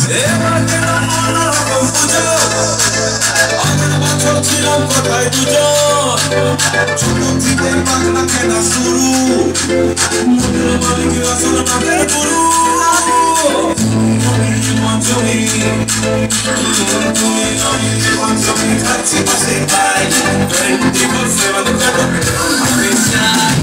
এবার গেলাম অন্যরকম পুজো আগের বছর ছিলাম কোথায় দুজন ছোট থেকে বাংলা কেনা শুরু মনের মালিক আসল নামের গুরু পঞ্চমী পঞ্চমী খাচ্ছি পাশে খাই 24/7 আমি চাই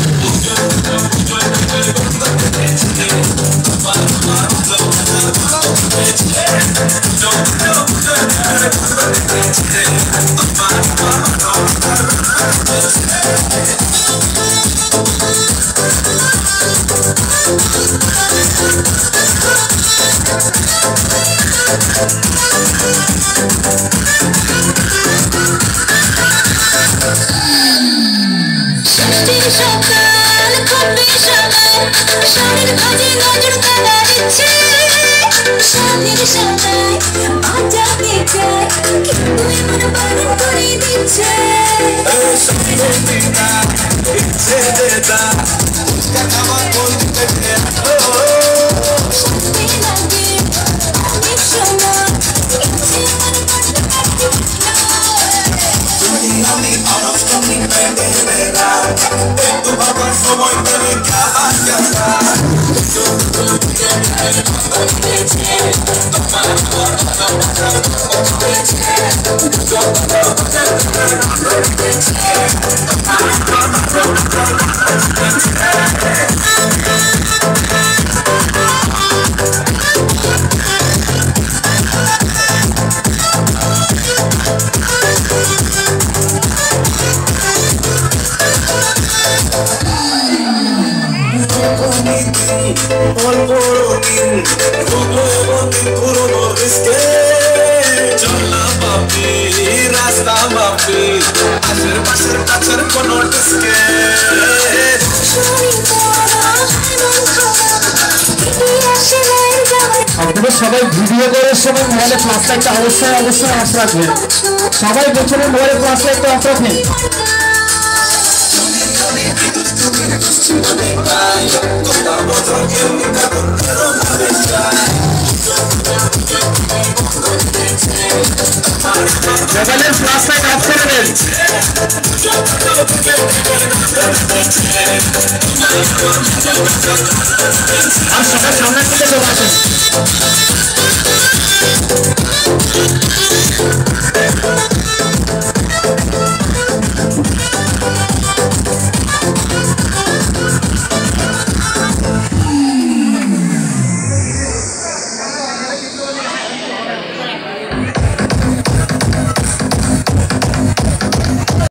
সকাল খুবই সকাল শাড়ির ভাজে নজর কাদার ইচ্ছে শাড়ির সাদায় আজাকে চাই কিন্তু এমন বারণ করে দিচ্ছে ইচ্ছে দেতা আমার মন থেকে সত্যি লাগে অনেক সময় ইচ্ছে আমার মনটা আমি অনষ্টমী পেটে বেড়া একটু বাবার সময় পেলে রাস্তা মাপি আশের কাছের কোনো ডিস্কে আপনারা সবাই ভিডিও করার সময় মোবাইলে ফ্ল্যাশ লাইটটা অবশ্যই অফ রাখবেন সবাই পেছনে মোবাইলে ফ্ল্যাশ লাইটটা অফ রাখবেন মোবাইলের ফ্ল্যাশ লাইট অফ করে দেন আর সবার সামনে থেকে চলে আসেন